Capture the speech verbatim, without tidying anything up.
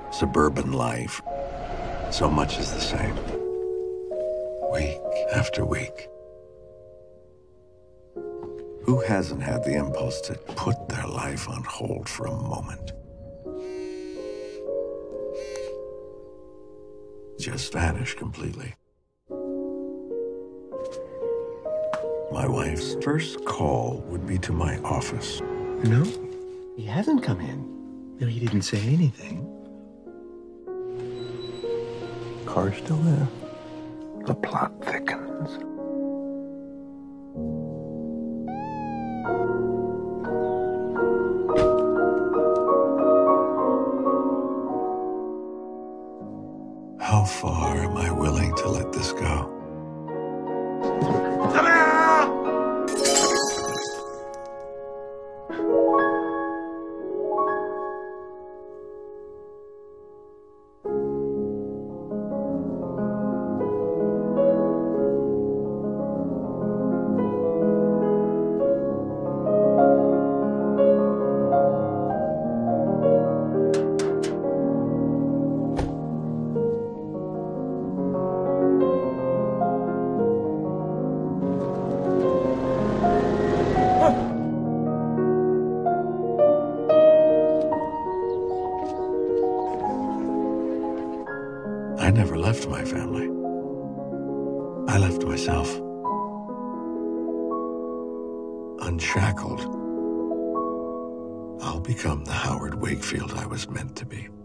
suburban life. So much is the same. Week after week. Who hasn't had the impulse to put their life on hold for a moment? Just vanish completely. My wife's first call would be to my office. No, he hasn't come in. No, he didn't say anything. Car's still there. The plot thickens. How far am I willing to let this go? I never left my family. I left myself. Unshackled, I'll become the Howard Wakefield I was meant to be.